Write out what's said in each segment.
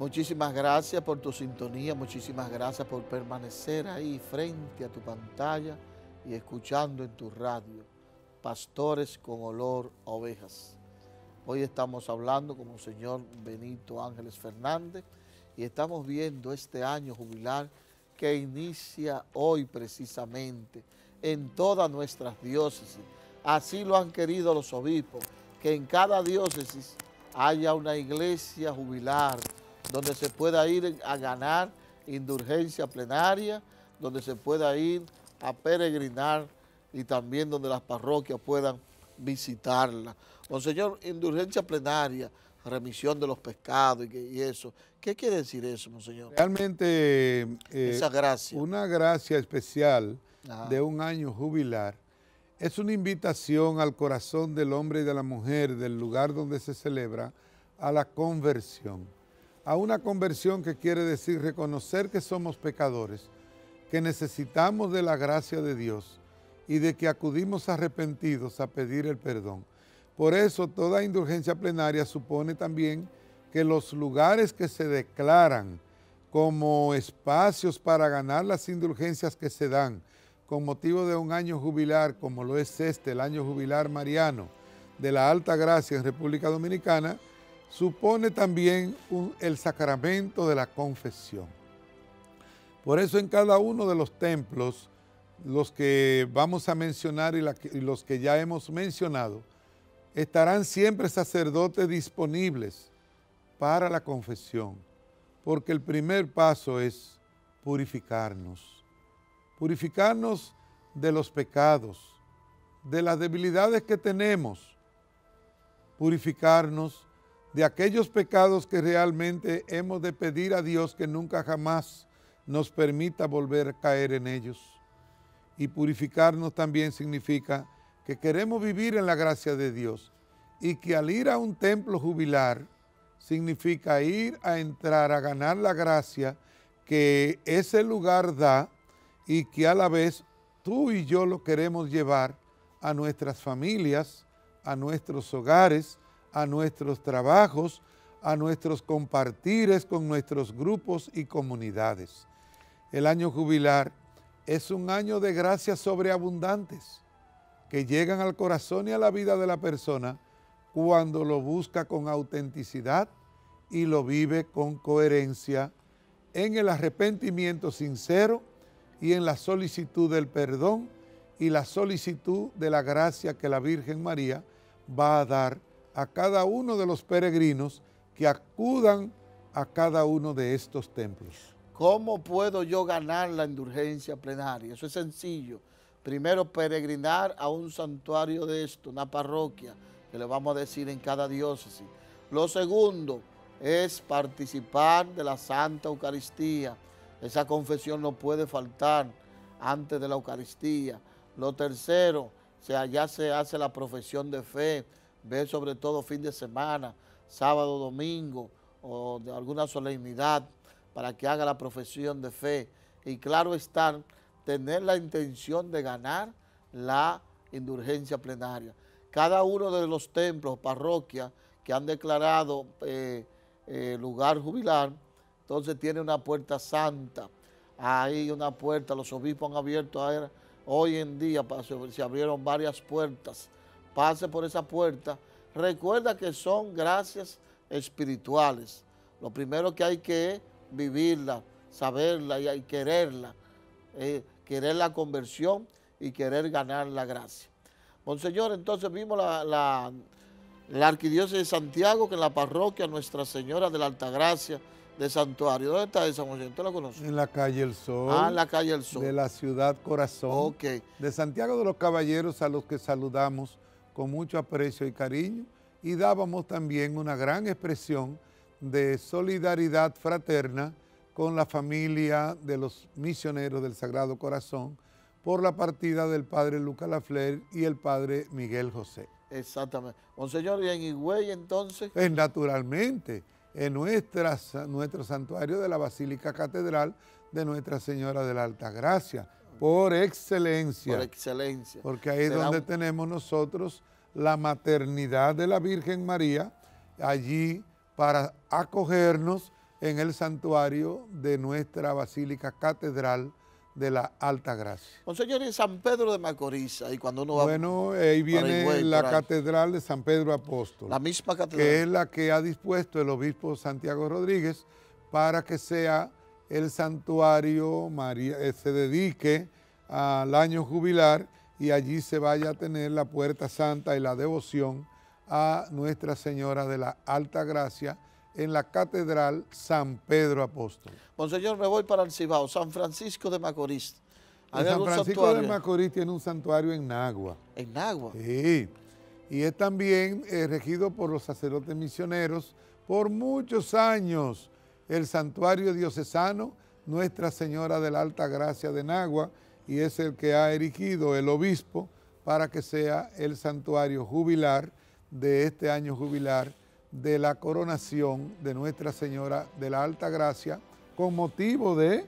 Muchísimas gracias por tu sintonía, muchísimas gracias por permanecer ahí frente a tu pantalla y escuchando en tu radio, Pastores con Olor a Ovejas. Hoy estamos hablando con Monseñor Benito Ángeles Fernández y estamos viendo este año jubilar que inicia hoy precisamente en todas nuestras diócesis. Así lo han querido los obispos, que en cada diócesis haya una iglesia jubilar donde se pueda ir a ganar indulgencia plenaria, donde se pueda ir a peregrinar y también donde las parroquias puedan visitarla. Monseñor, indulgencia plenaria, remisión de los pecados y eso. ¿Qué quiere decir eso, Monseñor? Realmente Esa gracia. una gracia especial Ajá. de un año jubilar es una invitación al corazón del hombre y de la mujer del lugar donde se celebra a la conversión. A una conversión que quiere decir reconocer que somos pecadores, que necesitamos de la gracia de Dios y de que acudimos arrepentidos a pedir el perdón. Por eso toda indulgencia plenaria supone también que los lugares que se declaran como espacios para ganar las indulgencias que se dan con motivo de un año jubilar, como lo es el año jubilar mariano de la Alta Gracia en República Dominicana, supone también el sacramento de la confesión. Por eso en cada uno de los templos, los que vamos a mencionar y los que ya hemos mencionado, estarán siempre sacerdotes disponibles para la confesión, porque el primer paso es purificarnos de los pecados, de las debilidades que tenemos, purificarnos de aquellos pecados que realmente hemos de pedir a Dios que nunca jamás nos permita volver a caer en ellos. Y purificarnos también significa que queremos vivir en la gracia de Dios y que al ir a un templo jubilar significa ir a entrar a ganar la gracia que ese lugar da y que a la vez tú y yo lo queremos llevar a nuestras familias, a nuestros hogares, a nuestros trabajos, a nuestros compartires con nuestros grupos y comunidades. El año jubilar es un año de gracias sobreabundantes que llegan al corazón y a la vida de la persona cuando lo busca con autenticidad y lo vive con coherencia en el arrepentimiento sincero y en la solicitud del perdón y la solicitud de la gracia que la Virgen María va a dar a cada uno de los peregrinos que acudan a cada uno de estos templos. ¿Cómo puedo yo ganar la indulgencia plenaria? Eso es sencillo. Primero, peregrinar a un santuario de esto, una parroquia, que le vamos a decir en cada diócesis. Lo segundo es participar de la Santa Eucaristía. Esa confesión no puede faltar antes de la Eucaristía. Lo tercero, ya se hace la profesión de fe, ver sobre todo fin de semana, sábado, domingo o de alguna solemnidad para que haga la profesión de fe. Y claro está, tener la intención de ganar la indulgencia plenaria. Cada uno de los templos, parroquias que han declarado lugar jubilar, entonces tiene una puerta santa. Hay una puerta, los obispos han abierto hoy en día, se abrieron varias puertas. Pase por esa puerta. Recuerda que son gracias espirituales. Lo primero que hay que vivirla, saberla y quererla. Querer la conversión y querer ganar la gracia. Monseñor, entonces vimos la Arquidiócesis de Santiago, que en la parroquia Nuestra Señora de la Altagracia de Santuario. ¿Dónde está esa, Monseñor? ¿Usted la conoce? En la calle El Sol. Ah, en la calle El Sol. De la ciudad Corazón. Ok. De Santiago de los Caballeros, a los que saludamos con mucho aprecio y cariño, y dábamos también una gran expresión de solidaridad fraterna con la familia de los misioneros del Sagrado Corazón por la partida del padre Lucas Lafleur y el padre Miguel José. Exactamente. Monseñor, ¿y en Higüey entonces? Pues naturalmente, en nuestro santuario de la Basílica Catedral de Nuestra Señora de la Altagracia, por excelencia. Por excelencia. Porque ahí es donde tenemos nosotros la maternidad de la Virgen María, allí para acogernos en el santuario de nuestra Basílica Catedral de la Alta Gracia. Monseñor, en San Pedro de Macorís, ahí cuando uno va... Bueno, ahí viene Higüey, la Catedral de San Pedro Apóstol. La misma catedral. Que es la que ha dispuesto el obispo Santiago Rodríguez para que sea el santuario, se dedique al año jubilar y allí se vaya a tener la puerta santa y la devoción a Nuestra Señora de la Alta Gracia en la Catedral San Pedro Apóstol. Monseñor, me voy para el Cibao, San Francisco de Macorís. ¿Hay San algún Francisco santuario? de Macorís tiene un santuario en Nagua. ¿En Nagua? Sí, y es también regido por los sacerdotes misioneros por muchos años. El santuario diocesano Nuestra Señora de la Alta Gracia de Nagua, y es el que ha erigido el obispo para que sea el santuario jubilar de este año jubilar de la coronación de Nuestra Señora de la Alta Gracia con motivo de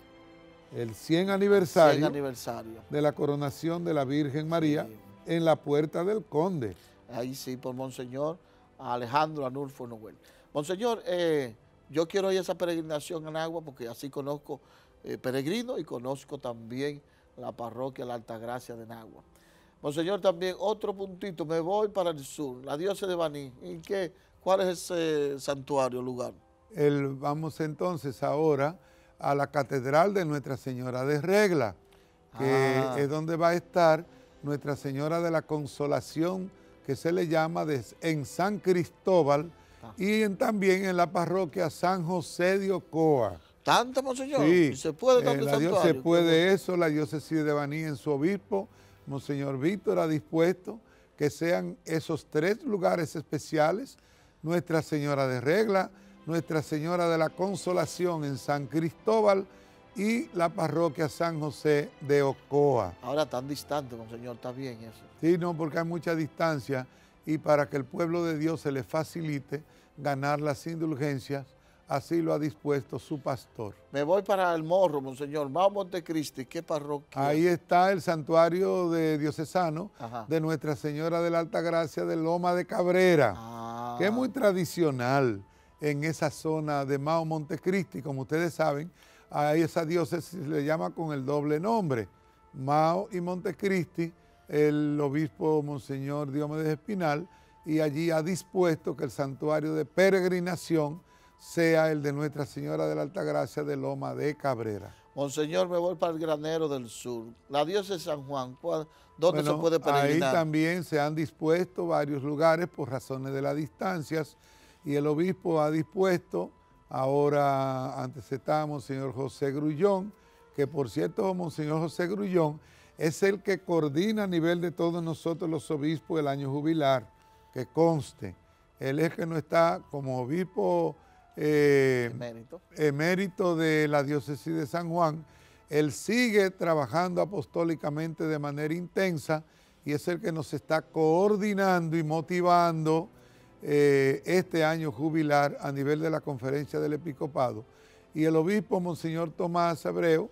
el 100 aniversario, de la coronación de la Virgen María, sí, en la Puerta del Conde. Ahí sí, por Monseñor Alejandro Anulfo Noel. Monseñor, yo quiero ir a esa peregrinación en Nagua porque así conozco peregrinos y conozco también la parroquia La Alta Gracia de Nagua. Monseñor, también otro puntito, me voy para el sur, la diócesis de Baní. ¿Cuál es ese santuario, lugar? Vamos entonces ahora a la Catedral de Nuestra Señora de Regla, que es donde va a estar Nuestra Señora de la Consolación, que se le llama en San Cristóbal, y también en la parroquia San José de Ocoa. ¿Tanta, Monseñor? Sí, ¿Y se puede tanto santuario? Se puede eso, la diócesis de Baní en su obispo, Monseñor Víctor, ha dispuesto que sean esos 3 lugares especiales: Nuestra Señora de Regla, Nuestra Señora de la Consolación en San Cristóbal y la parroquia San José de Ocoa. Ahora tan distante, Monseñor, está bien eso. Sí, no, porque hay mucha distancia y para que el pueblo de Dios se le facilite ganar las indulgencias, así lo ha dispuesto su pastor. Me voy para el Morro, Monseñor, Mao Montecristi, ¿qué parroquia? Ahí está el santuario diocesano de Nuestra Señora de la Alta Gracia de Loma de Cabrera, que es muy tradicional en esa zona de Mao Montecristi. Como ustedes saben, a esa diócesis se le llama con el doble nombre, Mao y Montecristi, el obispo Monseñor Diomedes Espinal, y allí ha dispuesto que el santuario de peregrinación sea el de Nuestra Señora de la Alta Gracia de Loma de Cabrera. Monseñor, me voy para el Granero del Sur. La diócesis de San Juan, ¿dónde se puede peregrinar? Ahí también se han dispuesto varios lugares por razones de las distancias, y el obispo ha dispuesto, ahora antes está Monseñor José Grullón, que por cierto Monseñor José Grullón es el que coordina a nivel de todos nosotros los obispos el año jubilar, que conste. Él es que no está como obispo emérito de la diócesis de San Juan. Él sigue trabajando apostólicamente de manera intensa y es el que nos está coordinando y motivando este año jubilar a nivel de la Conferencia del Episcopado. Y el obispo Monseñor Tomás Abreu,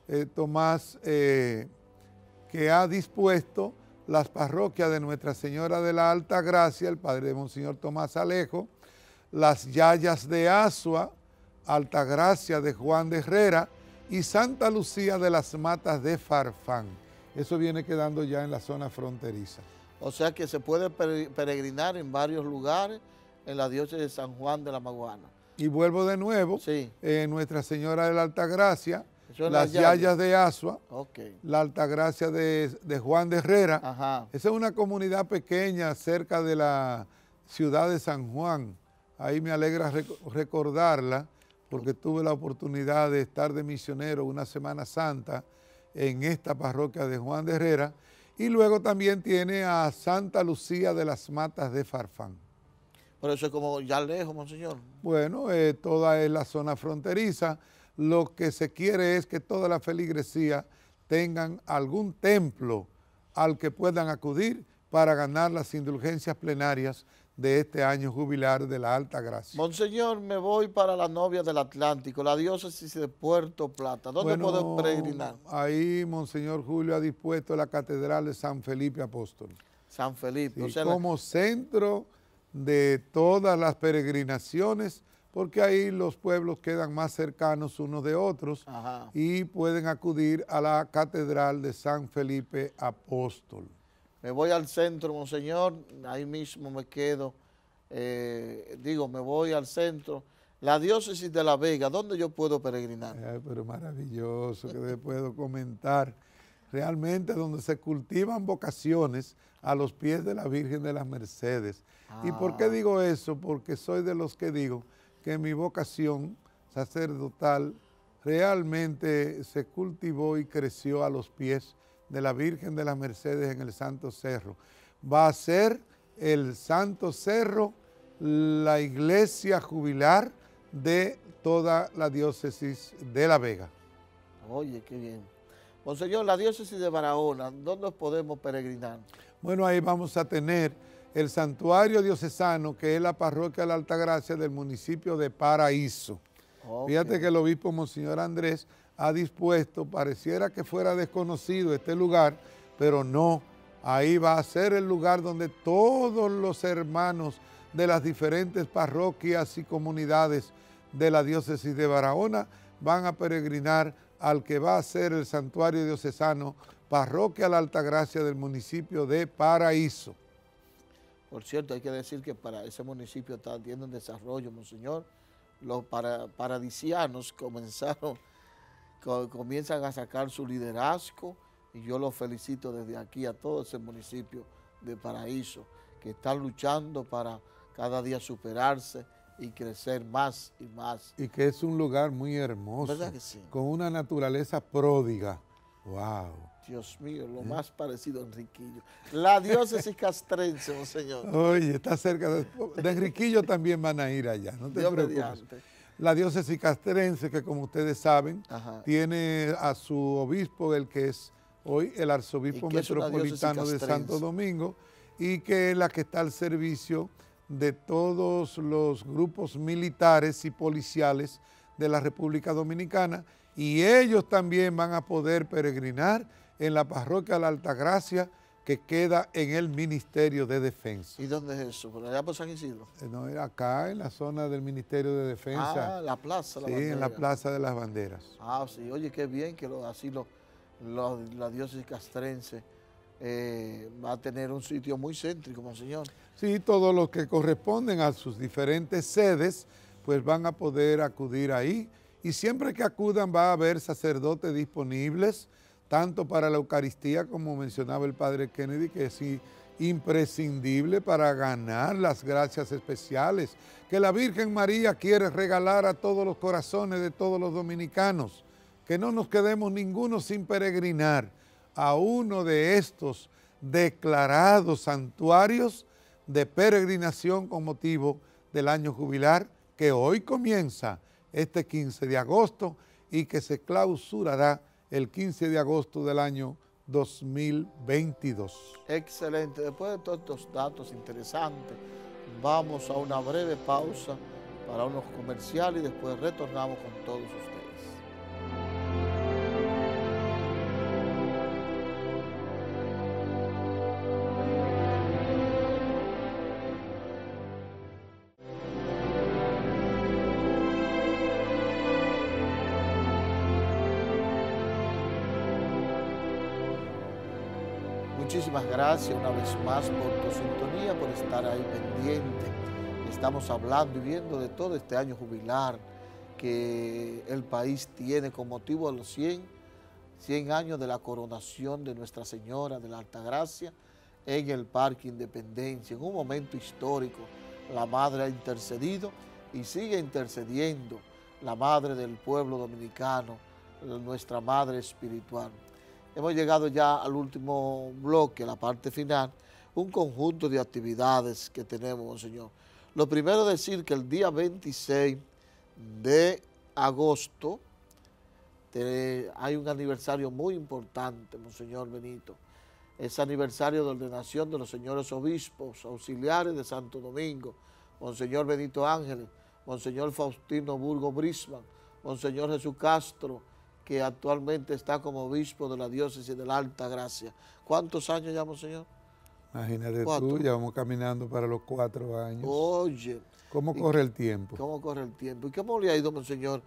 que ha dispuesto las parroquias de Nuestra Señora de la Alta Gracia, el padre de Monseñor Tomás Alejo, las Yayas de Asua, Alta Gracia de Juan de Herrera y Santa Lucía de las Matas de Farfán. Eso viene quedando ya en la zona fronteriza. O sea que se puede peregrinar en varios lugares en la diócesis de San Juan de la Maguana. Y vuelvo de nuevo, sí. Nuestra Señora de la Alta Gracia, las Yayas de Asua, la Alta Gracia de Juan de Herrera. Esa es una comunidad pequeña cerca de la ciudad de San Juan. Ahí me alegra recordarla porque tuve la oportunidad de estar de misionero una Semana Santa en esta parroquia de Juan de Herrera, y luego también tiene a Santa Lucía de las Matas de Farfán. Pero eso es como ya lejos, Monseñor. Bueno, toda es la zona fronteriza. Lo que se quiere es que toda la feligresía tengan algún templo al que puedan acudir para ganar las indulgencias plenarias de este año jubilar de la Alta Gracia. Monseñor, me voy para la Novia del Atlántico, la diócesis de Puerto Plata. ¿Dónde puedo peregrinar? Ahí Monseñor Julio ha dispuesto la Catedral de San Felipe Apóstol. San Felipe. Sí, o sea, como centro de todas las peregrinaciones, porque ahí los pueblos quedan más cercanos unos de otros. Ajá. Y pueden acudir a la Catedral de San Felipe Apóstol. Me voy al centro, monseñor, ahí mismo me quedo, me voy al centro. La diócesis de La Vega, ¿dónde yo puedo peregrinar? Pero maravilloso, que te puedo comentar. Realmente donde se cultivan vocaciones a los pies de la Virgen de las Mercedes. ¿Y por qué digo eso? Porque soy de los que digo que mi vocación sacerdotal realmente se cultivó y creció a los pies de la Virgen de las Mercedes en el Santo Cerro. Va a ser el Santo Cerro la iglesia jubilar de toda la diócesis de La Vega. Oye, qué bien. Monseñor, la diócesis de Barahona, ¿dónde podemos peregrinar? Bueno, ahí vamos a tener el santuario diocesano, que es la parroquia de la Altagracia del municipio de Paraíso. Okay. Fíjate que el obispo Monseñor Andrés ha dispuesto, pareciera que fuera desconocido este lugar, pero no, ahí va a ser el lugar donde todos los hermanos de las diferentes parroquias y comunidades de la diócesis de Barahona van a peregrinar al que va a ser el santuario diocesano, parroquia La Altagracia del municipio de Paraíso. Por cierto, hay que decir que para ese municipio está teniendo un desarrollo, monseñor. Los paradisianos comienzan a sacar su liderazgo y yo los felicito desde aquí a todo ese municipio de Paraíso que están luchando para cada día superarse y crecer más y más. Y que es un lugar muy hermoso. ¿Verdad que sí? Con una naturaleza pródiga. ¡Wow! Dios mío, lo más parecido a Enriquillo. La diócesis castrense, monseñor. Oye, está cerca de Enriquillo también van a ir allá, no te preocupes. Mediante. La diócesis castrense, que como ustedes saben, tiene a su obispo, el que es hoy el arzobispo metropolitano de Santo Domingo, y que es la que está al servicio de todos los grupos militares y policiales de la República Dominicana, y ellos también van a poder peregrinar en la parroquia de la Altagracia, que queda en el Ministerio de Defensa. ¿Y dónde es eso? ¿Por allá por San Isidro? No, acá en la zona del Ministerio de Defensa. Ah, la Plaza de las Banderas. Sí, en la Plaza de las Banderas. Ah, sí, oye, qué bien que la diócesis castrense va a tener un sitio muy céntrico, monseñor. Sí, todos los que corresponden a sus diferentes sedes, pues van a poder acudir ahí. Y siempre que acudan va a haber sacerdotes disponibles, tanto para la Eucaristía, como mencionaba el Padre Kennedy, que es imprescindible para ganar las gracias especiales que la Virgen María quiere regalar a todos los corazones de todos los dominicanos, que no nos quedemos ninguno sin peregrinar a uno de estos declarados santuarios de peregrinación con motivo del año jubilar, que hoy comienza este 15 de agosto y que se clausurará el 15 de agosto del año 2022. Excelente. Después de todos estos datos interesantes, vamos a una breve pausa para unos comerciales y después retornamos con todos ustedes. Muchísimas gracias una vez más por tu sintonía, por estar ahí pendiente. Estamos hablando y viendo de todo este año jubilar que el país tiene con motivo de los 100 años de la coronación de Nuestra Señora de la Altagracia en el Parque Independencia. En un momento histórico, la Madre ha intercedido y sigue intercediendo, la Madre del pueblo dominicano, nuestra Madre espiritual. Hemos llegado ya al último bloque, a la parte final, un conjunto de actividades que tenemos, monseñor. Lo primero es decir que el día 26 de agosto hay un aniversario muy importante, monseñor Benito. Es aniversario de ordenación de los señores obispos auxiliares de Santo Domingo, monseñor Benito Ángeles, monseñor Faustino Burgo Brisman, monseñor Jesús Castro, que actualmente está como obispo de la diócesis de la Altagracia. ¿Cuántos años ya, monseñor? Imagínate tú, 4. ya vamos caminando para los 4 años. Oye. ¿Cómo corre el tiempo? ¿Cómo corre el tiempo? ¿Y cómo le ha ido, monseñor,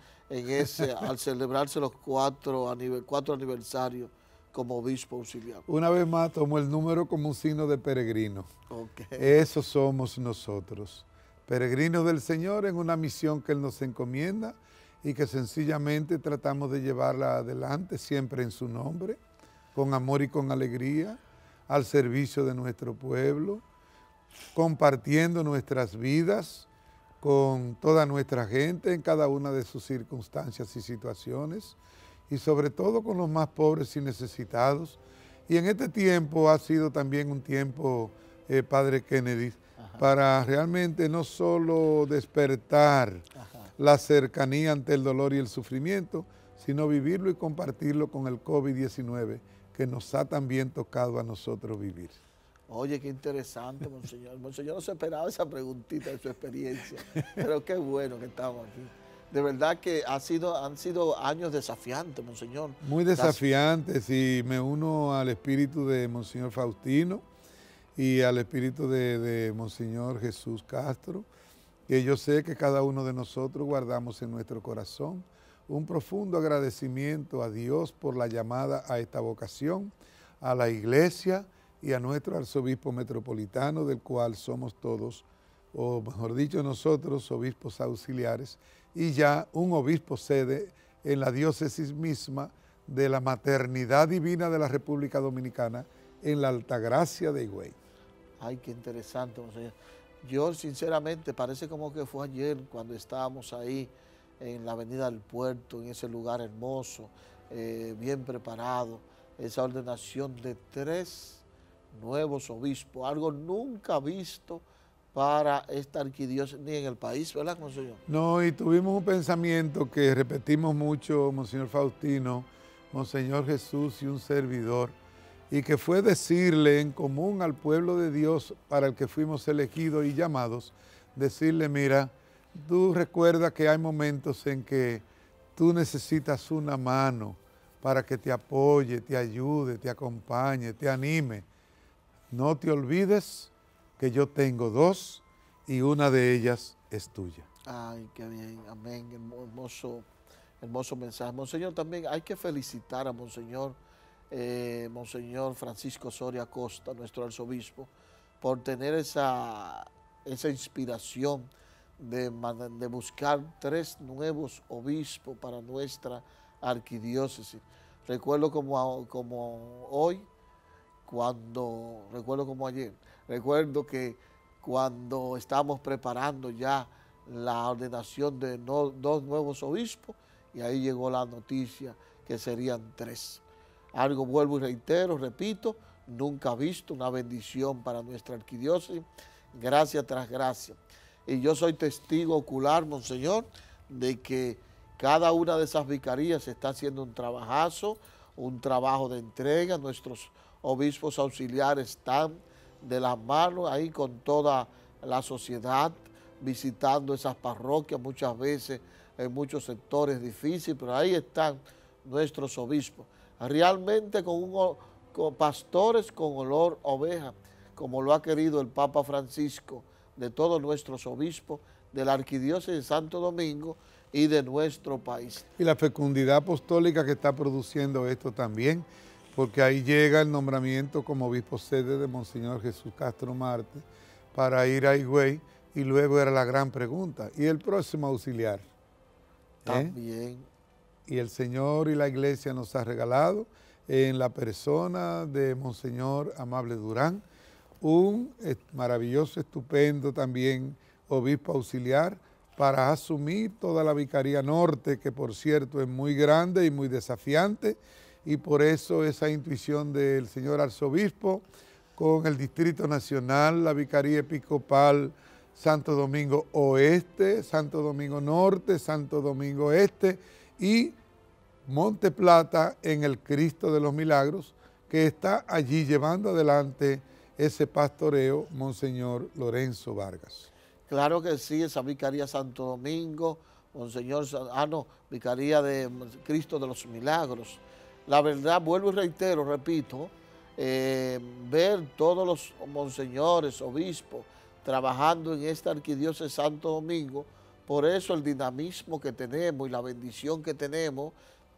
al celebrarse los 4 aniversarios como obispo auxiliar? Una vez más tomo el número como un signo de peregrino. Okay. Eso somos nosotros, peregrinos del Señor en una misión que Él nos encomienda y que sencillamente tratamos de llevarla adelante siempre en su nombre, con amor y con alegría, al servicio de nuestro pueblo, compartiendo nuestras vidas con toda nuestra gente en cada una de sus circunstancias y situaciones, y sobre todo con los más pobres y necesitados. Y en este tiempo ha sido también un tiempo, Padre Kennedy, para realmente no solo despertar la cercanía ante el dolor y el sufrimiento, sino vivirlo y compartirlo con el COVID-19, que nos ha también tocado a nosotros vivir. Oye, qué interesante, monseñor. Monseñor no se esperaba esa preguntita de su experiencia, pero qué bueno que estamos aquí. De verdad que han sido años desafiantes, monseñor. Muy desafiantes, y me uno al espíritu de monseñor Faustino y al espíritu de monseñor Jesús Castro, que yo sé que cada uno de nosotros guardamos en nuestro corazón un profundo agradecimiento a Dios por la llamada a esta vocación, a la iglesia y a nuestro arzobispo metropolitano, del cual somos todos, o mejor dicho nosotros, obispos auxiliares, y ya un obispo sede en la diócesis misma de la Maternidad Divina de la República Dominicana, en la Altagracia de Higüey. Ay, qué interesante, monseñor. Yo, sinceramente, parece como que fue ayer cuando estábamos ahí en la Avenida del Puerto, en ese lugar hermoso, bien preparado, esa ordenación de 3 nuevos obispos, algo nunca visto para esta arquidiócesis ni en el país, ¿verdad, monseñor? No, y tuvimos un pensamiento que repetimos mucho, monseñor Faustino, monseñor Jesús y un servidor, y que fue decirle en común al pueblo de Dios para el que fuimos elegidos y llamados, decirle: mira, tú recuerda que hay momentos en que tú necesitas una mano para que te apoye, te ayude, te acompañe, te anime. No te olvides que yo tengo 2 y una de ellas es tuya. Ay, qué bien, amén, hermoso mensaje. Monseñor, también hay que felicitar a Monseñor Francisco Soria Costa, nuestro arzobispo, por tener esa inspiración de buscar 3 nuevos obispos para nuestra arquidiócesis. Recuerdo como hoy, recuerdo como ayer, recuerdo que cuando estábamos preparando ya la ordenación de 2 nuevos obispos, y ahí llegó la noticia que serían 3. Algo, vuelvo y reitero, repito, nunca visto, una bendición para nuestra arquidiócesis, gracia tras gracia. Y yo soy testigo ocular, monseñor, de que cada una de esas vicarías está haciendo un trabajazo, un trabajo de entrega. Nuestros obispos auxiliares están de las manos ahí con toda la sociedad, visitando esas parroquias, muchas veces en muchos sectores difíciles, pero ahí están nuestros obispos, realmente con pastores con olor a oveja, como lo ha querido el Papa Francisco, de todos nuestros obispos, de la arquidiócesis de Santo Domingo y de nuestro país. Y la fecundidad apostólica que está produciendo esto también, porque ahí llega el nombramiento como obispo sede de monseñor Jesús Castro Marte para ir a Higüey, y luego era la gran pregunta: ¿y el próximo auxiliar? También. Y el Señor y la Iglesia nos ha regalado en la persona de monseñor Amable Durán, un maravilloso, estupendo también obispo auxiliar para asumir toda la Vicaría Norte, que por cierto es muy grande y muy desafiante, y por eso esa intuición del señor arzobispo con el Distrito Nacional, la Vicaría Episcopal Santo Domingo Oeste, Santo Domingo Norte, Santo Domingo Este y Monte Plata en el Cristo de los Milagros, que está allí llevando adelante ese pastoreo monseñor Lorenzo Vargas. Claro que sí, esa Vicaría Santo Domingo, monseñor, Vicaría de Cristo de los Milagros. La verdad, vuelvo y reitero, repito, ver todos los monseñores, obispos, trabajando en esta arquidiócesis de Santo Domingo. Por eso el dinamismo que tenemos y la bendición que tenemos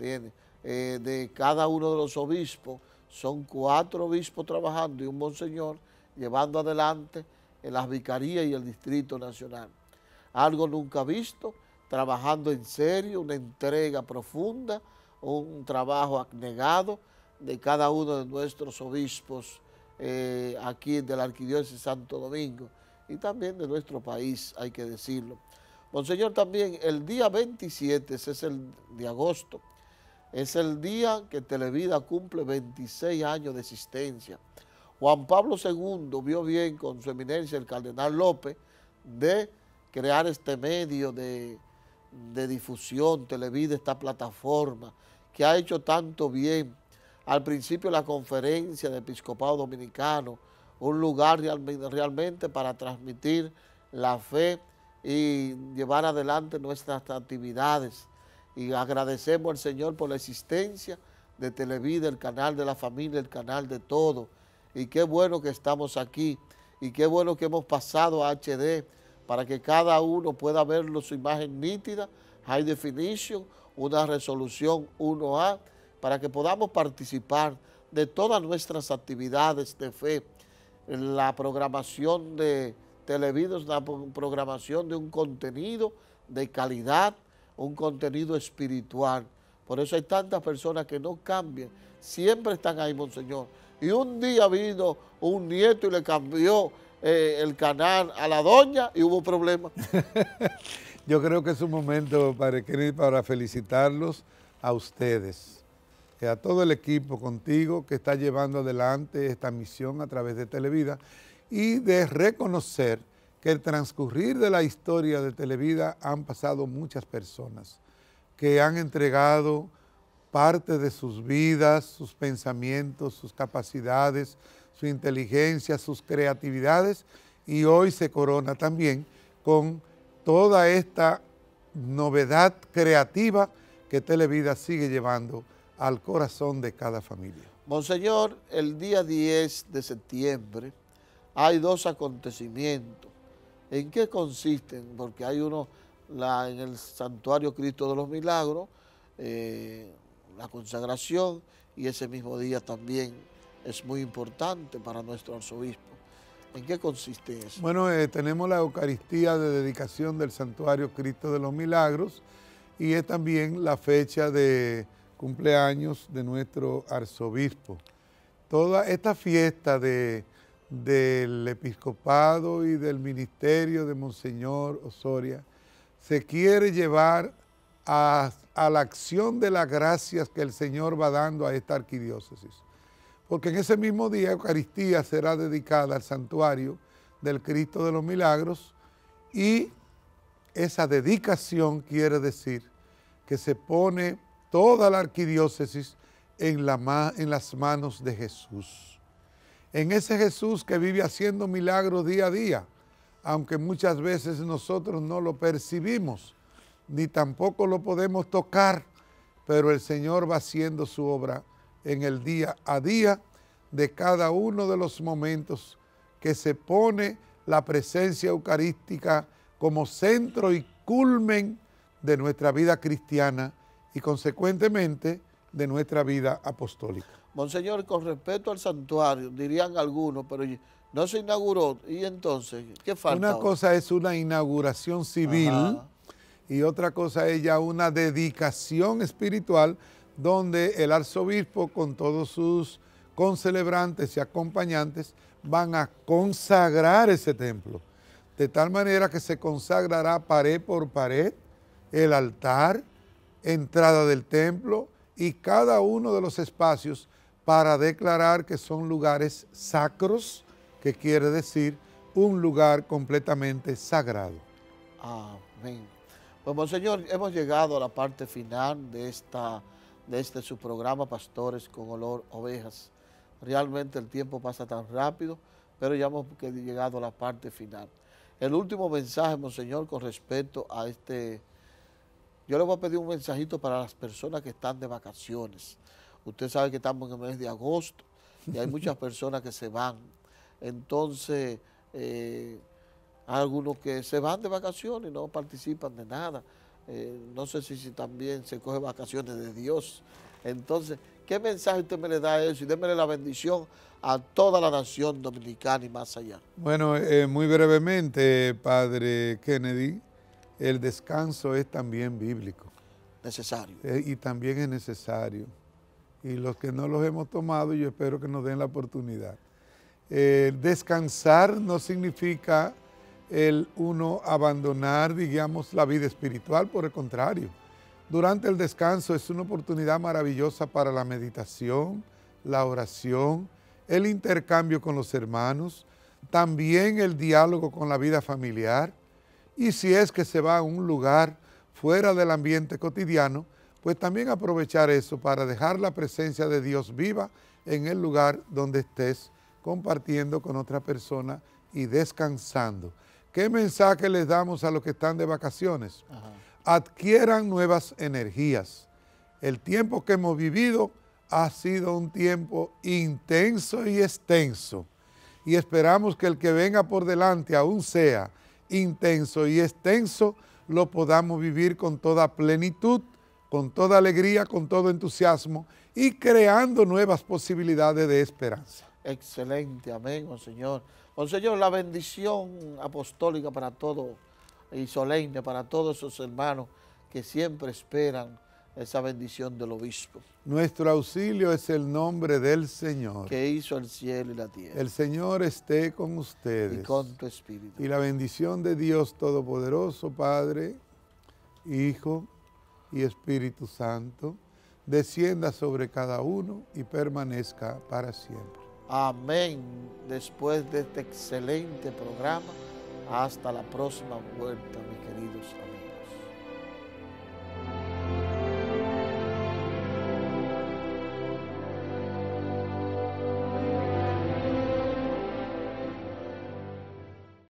de cada uno de los obispos. Son 4 obispos trabajando y un monseñor llevando adelante en las vicarías y el Distrito Nacional. Algo nunca visto, trabajando en serio, una entrega profunda, un trabajo abnegado de cada uno de nuestros obispos aquí de la Arquidiócesis de Santo Domingo y también de nuestro país, hay que decirlo. Monseñor, también el día 27, ese es el de agosto, es el día que Televida cumple 26 años de existencia. Juan Pablo II vio bien con su eminencia, el cardenal López, de crear este medio de difusión, Televida, esta plataforma, que ha hecho tanto bien. Al principio la conferencia de Episcopado Dominicano, un lugar realmente para transmitir la fe y llevar adelante nuestras actividades. Y agradecemos al Señor por la existencia de Televida, el canal de la familia, el canal de todo. Y qué bueno que estamos aquí y qué bueno que hemos pasado a HD para que cada uno pueda verlo su imagen nítida, high definition, una resolución 1A, para que podamos participar de todas nuestras actividades de fe. La programación de Televida es una programación de un contenido de calidad, un contenido espiritual. Por eso hay tantas personas que no cambian, siempre están ahí, Monseñor. Y un día vino un nieto y le cambió el canal a la doña y hubo problemas. Yo creo que es un momento, Padre querido, para felicitarlos a ustedes, a todo el equipo contigo que está llevando adelante esta misión a través de Televida y de reconocer que el transcurrir de la historia de Televida han pasado muchas personas que han entregado parte de sus vidas, sus pensamientos, sus capacidades, su inteligencia, sus creatividades y hoy se corona también con toda esta novedad creativa que Televida sigue llevando al corazón de cada familia. Monseñor, el día 10 de septiembre hay 2 acontecimientos. ¿En qué consisten? Porque hay uno en el Santuario Cristo de los Milagros, la consagración, y ese mismo día también es muy importante para nuestro arzobispo. ¿En qué consiste eso? Bueno, tenemos la Eucaristía de dedicación del Santuario Cristo de los Milagros y es también la fecha de cumpleaños de nuestro arzobispo. Toda esta fiesta del episcopado y del ministerio de Monseñor Osoria se quiere llevar a la acción de las gracias que el Señor va dando a esta arquidiócesis. Porque en ese mismo día Eucaristía será dedicada al santuario del Cristo de los Milagros y esa dedicación quiere decir que se pone toda la arquidiócesis en las manos de Jesús. En ese Jesús que vive haciendo milagros día a día, aunque muchas veces nosotros no lo percibimos, ni tampoco lo podemos tocar, pero el Señor va haciendo su obra en el día a día de cada uno de los momentos que se pone la presencia eucarística como centro y culmen de nuestra vida cristiana y consecuentemente de nuestra vida apostólica. Monseñor, con respecto al santuario, dirían algunos, pero no se inauguró, y entonces, ¿qué falta? Una cosa es una inauguración civil. Ajá. Y otra cosa es ya una dedicación espiritual donde el arzobispo con todos sus concelebrantes y acompañantes van a consagrar ese templo, de tal manera que se consagrará pared por pared, el altar, entrada del templo y cada uno de los espacios para declarar que son lugares sacros, que quiere decir un lugar completamente sagrado. Amén. Pues, Monseñor, hemos llegado a la parte final de este su programa Pastores con Olor Ovejas. Realmente el tiempo pasa tan rápido, pero ya hemos llegado a la parte final. El último mensaje, Monseñor, con respecto a yo le voy a pedir un mensajito para las personas que están de vacaciones. Usted sabe que estamos en el mes de agosto y hay muchas personas que se van. Entonces, hay algunos que se van de vacaciones y no participan de nada. No sé si también se coge vacaciones de Dios. Entonces, ¿qué mensaje usted me le da a eso? Y démele la bendición a toda la nación dominicana y más allá. Bueno, muy brevemente, Padre Kennedy, el descanso es también bíblico. Necesario. Y también es necesario. Y los que no los hemos tomado, yo espero que nos den la oportunidad. Descansar no significa el uno abandonar, digamos, la vida espiritual, por el contrario. Durante el descanso es una oportunidad maravillosa para la meditación, la oración, el intercambio con los hermanos, también el diálogo con la vida familiar. Y si es que se va a un lugar fuera del ambiente cotidiano, pues también aprovechar eso para dejar la presencia de Dios viva en el lugar donde estés, compartiendo con otra persona y descansando. ¿Qué mensaje les damos a los que están de vacaciones? Ajá. Adquieran nuevas energías. El tiempo que hemos vivido ha sido un tiempo intenso y extenso. Y esperamos que el que venga por delante aún sea intenso y extenso, lo podamos vivir con toda plenitud, con toda alegría, con todo entusiasmo y creando nuevas posibilidades de esperanza. Excelente, amén, Monseñor. Monseñor, la bendición apostólica para todos y solemne para todos esos hermanos que siempre esperan esa bendición del obispo. Nuestro auxilio es el nombre del Señor, que hizo el cielo y la tierra. El Señor esté con ustedes. Y con tu espíritu. Y la bendición de Dios Todopoderoso, Padre, Hijo y Espíritu Santo, descienda sobre cada uno y permanezca para siempre. Amén. Después de este excelente programa, hasta la próxima vuelta, mis queridos amigos.